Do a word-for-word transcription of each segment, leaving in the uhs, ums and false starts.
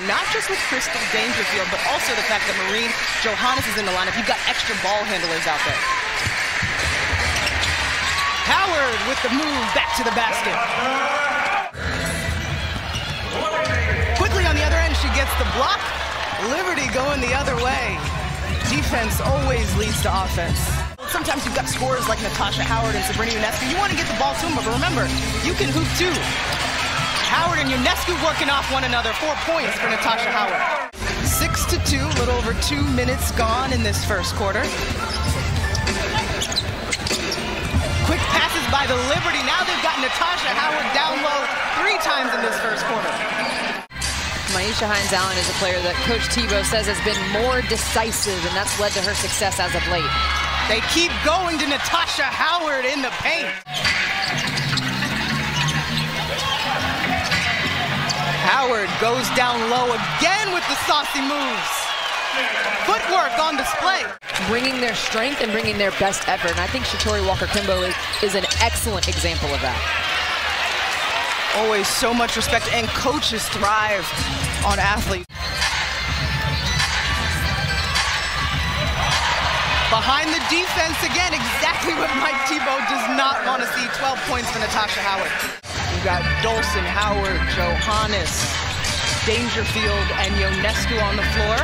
not just with Crystal Dangerfield, but also the fact that Maureen Johannes is in the lineup. You've got extra ball handlers out there. Howard with the move back to the basket. Quickly on the other end, she gets the block. Liberty going the other way. Defense always leads to offense. Sometimes you've got scorers like Natasha Howard and Sabrina Ionescu. You want to get the ball to them, but remember, you can hoop too. Howard and Ionescu working off one another. Four points for Natasha Howard. Six to two, a little over two minutes gone in this first quarter. Quick passes by the Liberty. Now they've got Natasha Howard down low three times in this first quarter. Myisha Hines-Allen is a player that Coach Tebow says has been more decisive, and that's led to her success as of late. They keep going to Natasha Howard in the paint. Howard goes down low again with the saucy moves. Footwork on display. Bringing their strength and bringing their best effort, and I think Shatori Walker-Kimbo is, is an excellent example of that. Always so much respect, and coaches thrive on athletes. Behind the defense again, exactly what Mike Tebow does not want to see. twelve points for Natasha Howard. We've got Dolson, Howard, Johannes, Dangerfield, and Ionescu on the floor.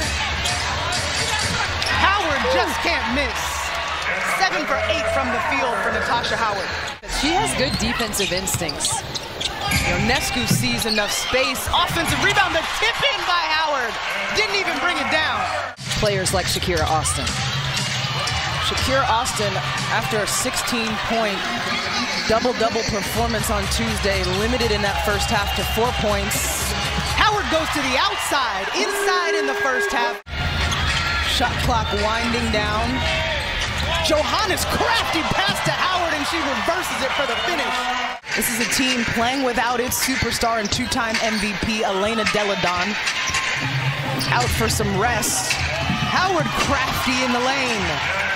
Howard just can't miss. Seven for eight from the field for Natasha Howard. She has good defensive instincts. Ionescu sees enough space. Offensive rebound, the tip in by Howard. Didn't even bring it down. Players like Shakira Austin. Shakira Austin, after a sixteen point double-double performance on Tuesday, limited in that first half to four points. Howard goes to the outside, inside in the first half. Shot clock winding down. Johannes, crafty pass to Howard, and she reverses it for the finish. This is a team playing without its superstar and two-time M V P, Elena Delle Donne. Out for some rest. Howard crafty in the lane.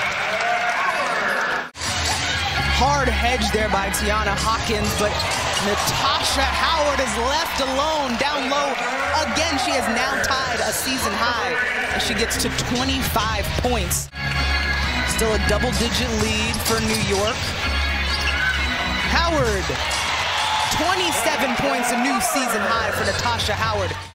Hard hedge there by Tiana Hawkins, but Natasha Howard is left alone down low. Again, she has now tied a season high, and she gets to twenty-five points. Still a double-digit lead for New York. Howard, twenty-seven points, a new season high for Natasha Howard.